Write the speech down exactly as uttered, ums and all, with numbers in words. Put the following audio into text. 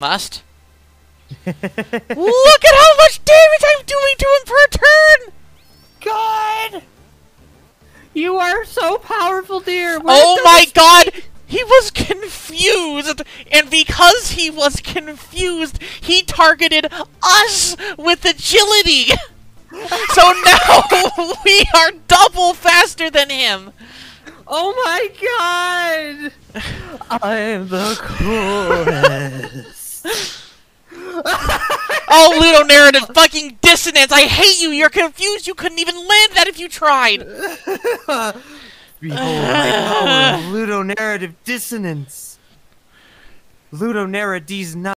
Must. Look at how much damage I'm doing to him per turn! God! You are so powerful, dear! Where Oh does my this- god! He was confused! And because he was confused, he targeted us with agility! So now we are double faster than him! Oh my god! I'm the coolest! Oh, Ludo narrative fucking dissonance! I hate you! You're confused! You couldn't even land that if you tried! Behold my power of ludonarrative dissonance! Ludonarratives not